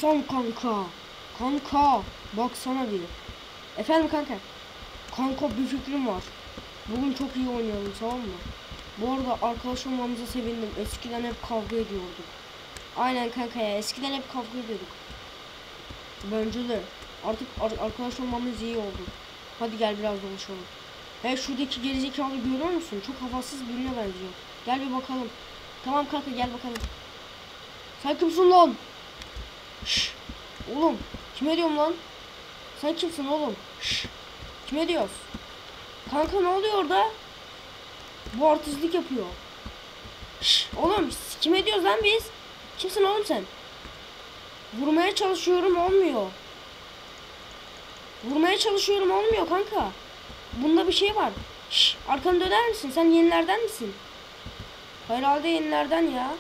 Hasan kanka. Kanka. Baksana bir. Efendim kanka. Kanka bir fikrim var. Bugün çok iyi oynayalım, tamam mı? Bu arada arkadaş olmamıza sevindim. Eskiden hep kavga ediyorduk. Aynen kanka ya. Eskiden hep kavga ediyorduk. Bence de. Artık arkadaş olmamız iyi oldu. Hadi gel biraz konuşalım. Hey, şuradaki gerizekalı görüyor musun? Çok havasız birine benziyor. Gel bir bakalım. Tamam kanka, gel bakalım. Sen kimsin lan? Şşş. Oğlum. Kime diyorum lan? Sen kimsin oğlum? Şşş. Kime diyoruz? Kanka ne oluyor orada? Bu artistlik yapıyor. Şşş. Oğlum kime diyoruz lan biz? Kimsin oğlum sen? Vurmaya çalışıyorum, olmuyor. Vurmaya çalışıyorum, olmuyor kanka. Bunda bir şey var. Şşş. Arkanı döner misin? Sen yenilerden misin? Herhalde yenilerden ya.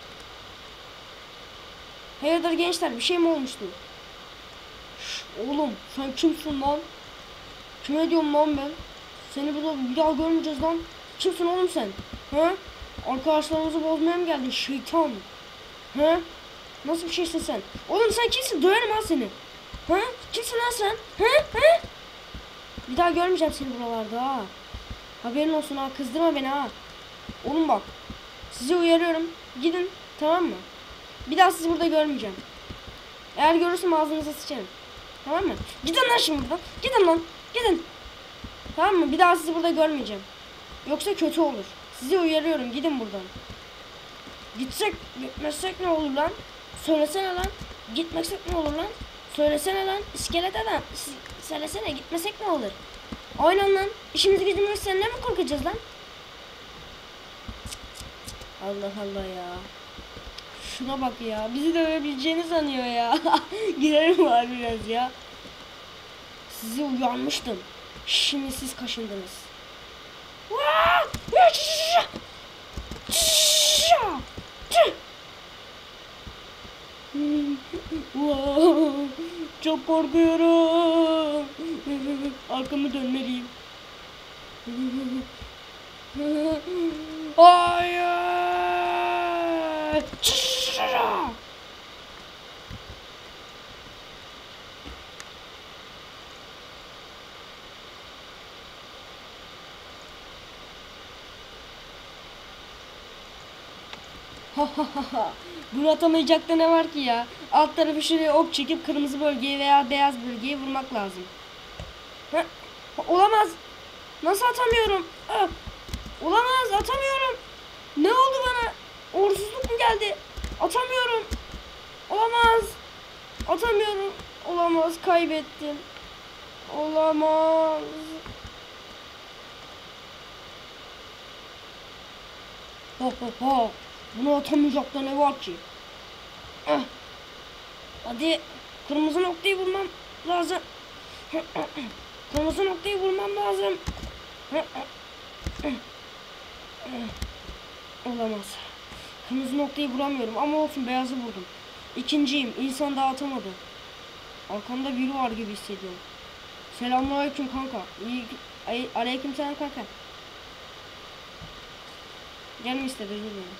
Hayırdır gençler, bir şey mi olmuştu? Şşş, oğlum sen kimsin lan? Kime diyorum lan ben? Seni burada bir daha görmeyeceğiz lan. Kimsin oğlum sen? He? Arkadaşlarımızı bozmaya mı geldin şeytan? He? Nasıl bir şeysin sen? Oğlum sen kimsin? Döverim ha seni. He? Kimsin lan sen? He? He? Bir daha görmeyeceğim seni buralarda ha. Haberin olsun ha, kızdırma beni ha. Oğlum bak, sizi uyarıyorum. Gidin, tamam mı? Bir daha sizi burada görmeyeceğim. Eğer görürsem ağzınıza sıçarım. Tamam mı? Gidin lan şimdi buradan. Gidin lan. Gidin. Tamam mı? Bir daha sizi burada görmeyeceğim. Yoksa kötü olur. Sizi uyarıyorum. Gidin buradan. Gitsek, gitmezsek ne olur lan? Söylesene lan. Gitmezsek ne olur lan? Söylesene lan. İskelet adam. Söylesene, gitmesek ne olur? Aynen lan. İşimizi gücümüzü seninle mi korkacağız lan? Allah Allah ya. Şuna bak ya. Bizi dövebileceğini sanıyor ya. Girerim var biraz ya. Sizi uyarmıştım. Şimdi siz kaşındınız. Çok korkuyorum. Arkamı dönmeliyim. Hayır. Bunu atamayacak da ne var ki ya? Alt tarafı şuraya ok çekip kırmızı bölgeye veya beyaz bölgeye vurmak lazım. Olamaz. Nasıl atamıyorum? Olamaz, atamıyorum. Ne oldu bana? Uğursuzluk mu geldi? Atamıyorum. Olamaz. Atamıyorum. Olamaz, kaybettim. Olamaz. Bunu atamayacak da ne var ki? Hadi kırmızı noktayı vurmam lazım. Kırmızı noktayı vurmam lazım. Olamaz. Kırmızı noktayı vuramıyorum ama olsun, beyazı vurdum. İkinciyim. İnsan daha atamadı. Arkamda biri var gibi hissediyorum. Selamünaleyküm kanka. Aleykümselam kanka. Canım istedi, özür dilerim.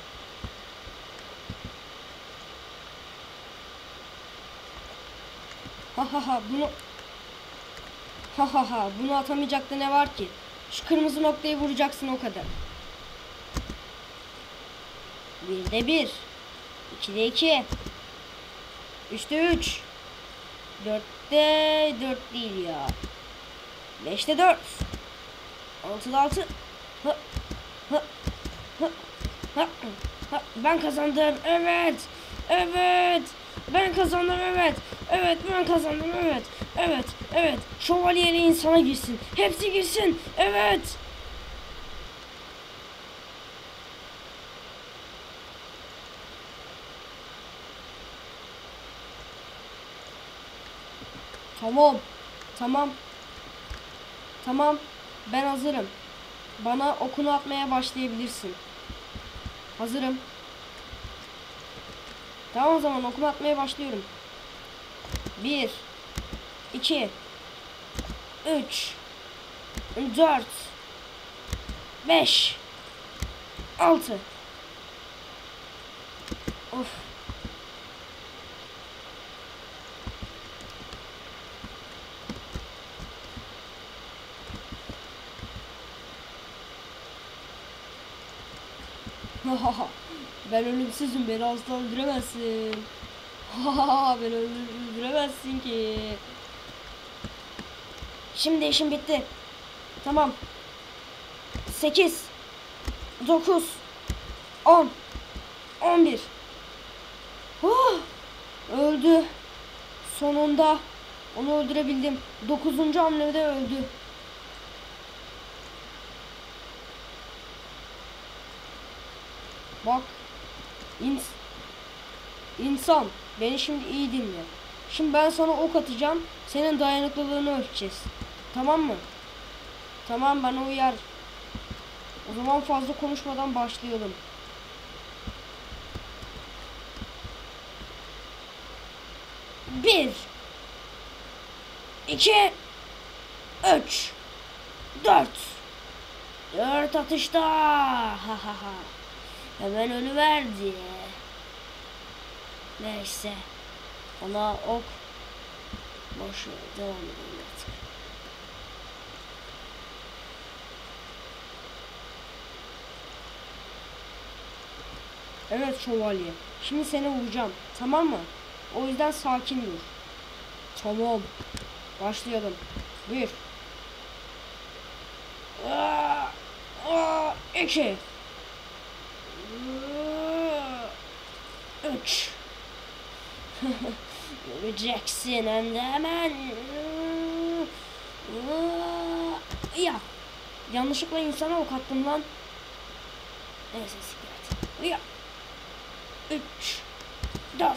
Bunu atamayacak da ne var ki? Şu kırmızı noktayı vuracaksın, o kadar. 1'de 1, 2'de 2, 3'te 3, 4'te 4 değil ya. 5'te 4, 6'da 6. Ben kazandım. Evet. Evet. Ben kazandım. Evet. Evet, ben kazandım. Evet. Evet. Evet. Şövalyeli insana girsin. Hepsi girsin. Evet. Tamam. Tamam. Tamam. Ben hazırım. Bana okunu atmaya başlayabilirsin. Hazırım. Tamam, o zaman okuma atmaya başlıyorum. 1 2 3 4 5 6. Of. Ben ölümsüzüm, beni asla öldüremezsin. Beni öldüremezsin ki. Şimdi işim bitti. Tamam. 8 9 10 11 öldü. Sonunda onu öldürebildim. 9. hamlede öldü. Bak. İnsan. Beni şimdi iyi dinle. Şimdi ben sana ok atacağım. Senin dayanıklılığını ölçeceğiz. Tamam mı? Tamam, bana uyar. O zaman fazla konuşmadan başlayalım. Bir, 2, 3, 4. 4 atışta. Hemen ölüverdi. Neyse. Ona ok. Boş ver, devam edelim artık. Evet şövalye. Şimdi seni vuracağım. Tamam mı? O yüzden sakin dur. Tamam. Başlayalım. 1 2 3 Göreceksin hem de hemen. Ya. Yanlışlıkla insana ok attım lan. Neyse siklet. Ya. 3 4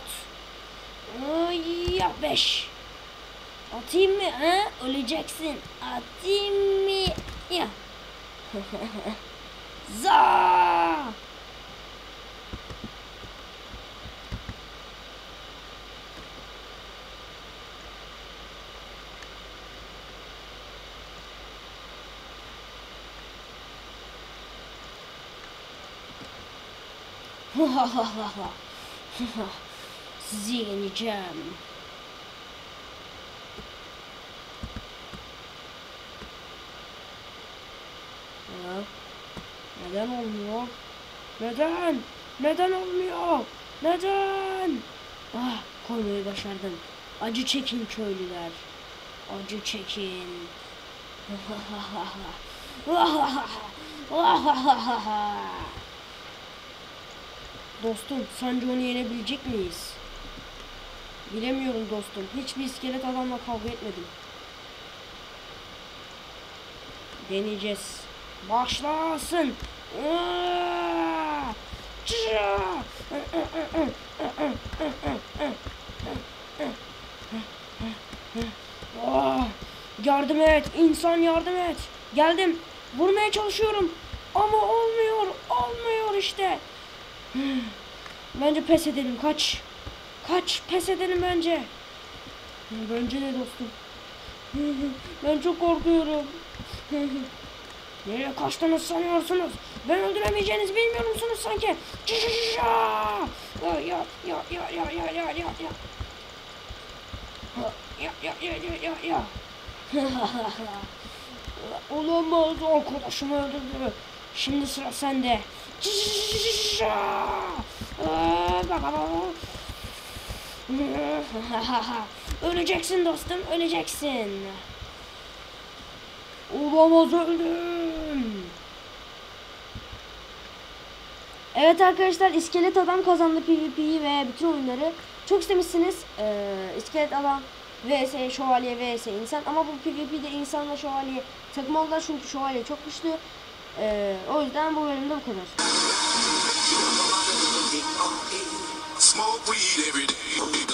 ya 5. Atayım mı? Ha? Öleceksin. Atayım mı? Ya. Za. Sizi yeneceğim. Ya. Neden olmuyor? Neden? Neden olmuyor? Neden? Ah, koymayı başardım. Acı çekin köylüler. Acı çekin. Dostum, sence onu yenebilecek miyiz? Bilemiyorum dostum. Hiçbir iskelet adamla kavga etmedim. Deneyeceğiz. Başlasın. Yardım et. İnsan yardım et. Geldim. Vurmaya çalışıyorum. Ama olmuyor. Olmuyor işte. Bence pes edelim. Kaç. Kaç. Pes edelim bence. Bence de dostum. Ben çok korkuyorum. Nereye kaçtığınızı sanıyorsunuz? Ben öldüremeyeceğinizi bilmiyor musunuz sanki? Ya. Olamaz, arkadaşımı öldürdü. Şimdi sıra sende. Öleceksin dostum, öleceksin. Olamaz, öldüm. Evet arkadaşlar, iskelet adam kazandı PvP'yi ve bütün oyunları. Çok istemişsiniz iskelet adam vs şövalye vs insan, ama bu PvP'de insanla şövalye takım oldular çünkü şövalye çok güçlü. O yüzden bu bölümde bu kadar.